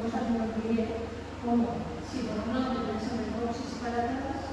cosas muy bien, como si por un lado tenemos hidroxisparadas,